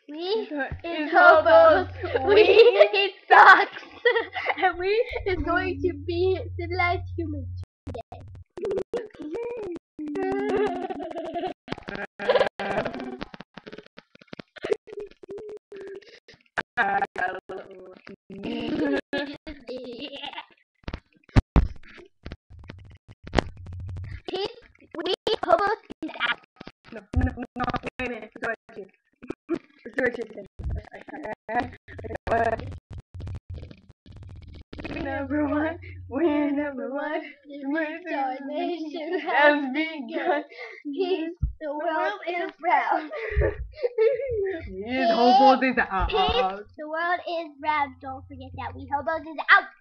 We is Hobo'S. We eat socks. And we is going to be civilized humans today. We Hobo'S is out. No, wait a minute. It's the right chicken. We're number one. We're number one. Our nation Has begun. Peace. The world is round. Hobo'S is out. Peace. The world is round. Don't forget that. We Hobo'S is out.